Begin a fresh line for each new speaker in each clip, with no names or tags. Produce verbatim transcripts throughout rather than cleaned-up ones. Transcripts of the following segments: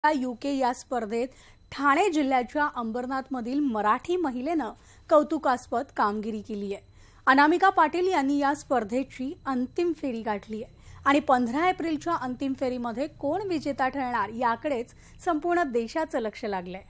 UK या स्पर्धेत ठाणे जिल्ह्याच्या अंबरनाथमधील मराठी महिलेनं कौतुकास्पद कामगिरी केली आहे। अनामिका पाटील यांनी या स्पर्धेची अंतिम फेरी गाठली आहे आणि पंधरा एप्रिलच्या अंतिम फेरीमध्ये कोण विजेता ठरणार याकडेच संपूर्ण देशाचं लक्ष लागलंय।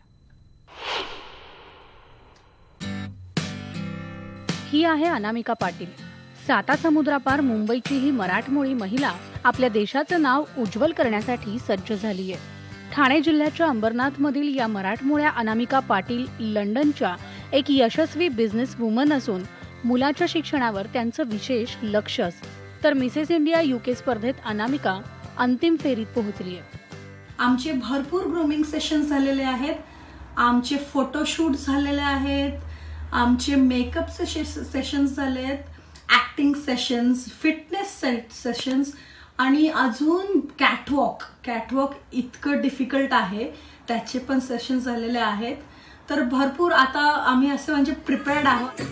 ही आहे अनामिका पाटील। साता समुद्रापार मुंबईची ही मराठमोळी महिला आपल्या देशाचं नाव उज्ज्वल करण्यासाठी सज्ज झाली आहे। ठाणे जिल्ह्याच्या अंबरनाथमधील या मराठमोळ्या अनामिका पाटील लंडनच्या एक यशस्वी बिझनेस वुमन असून मुलाच्या शिक्षणावर त्यांचं विशेष लक्ष असतं। तर मिसेस इंडिया यूके स्पर्धेत अनामिका अंतिम फेरीत पोहोचली आहे।
आमचे भरपूर ग्रूमिंग सेशन्स झालेले आहेत, आमचे फोटोशूट झालेले आहेत, आमचे मेकअपचे सेशन्स झालेत, ऍक्टिंग सेशन्स, फिटनेस सेशन्स आणि अजून कॅटवॉक कॅटवॉक इतकं डिफिकल्ट आहे त्याचे पण सेशन झालेले आहेत। तर भरपूर आता आम्ही असं म्हणजे प्रिपेअर्ड आहोत।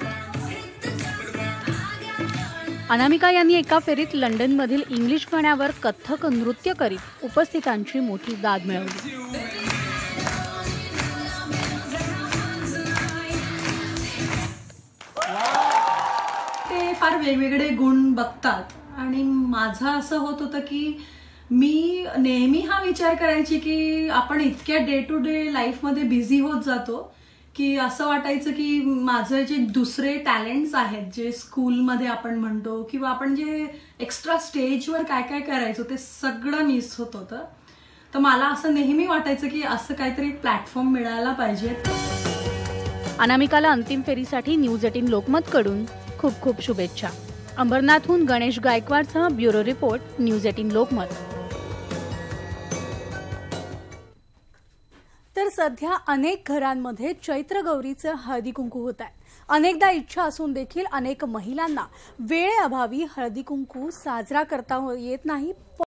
अनामिका यांनी एका फेरीत लंडनमधील इंग्लिश गाण्यावर कथ्थक नृत्य करीत उपस्थितांची मोठी दाद मिळवली।
ते फार वेगवेगळे गुण बघतात आणि माझं असं होत होतं की मी नेहमी हा विचार करायची की आपण इतक्या डे टू डे लाईफमध्ये बिझी होत जातो की असं वाटायचं की माझं जे दुसरे टॅलेंट्स आहेत जे स्कूलमध्ये आपण म्हणतो किंवा आपण जे एक्स्ट्रा स्टेजवर काय काय करायचो ते सगळं मिस होत होतं। तर मला असं नेहमी वाटायचं की असं काहीतरी प्लॅटफॉर्म मिळायला पाहिजे।
अनामिकाला अंतिम फेरीसाठी न्यूज एटीन लोकमतकडून खूप खूप शुभेच्छा। अंबरनाथहून गणेश गायकवाडसह bureau report, news eighteen Lokmat. तर सध्या अनेक घरांमध्ये चैत्र गौरीचं हळदी कुंकू होत आहे। अनेकदा इच्छा असून देखील अनेक महिलांना वेळेअभावी हळदी कुंकू साजरा करता येत नाही।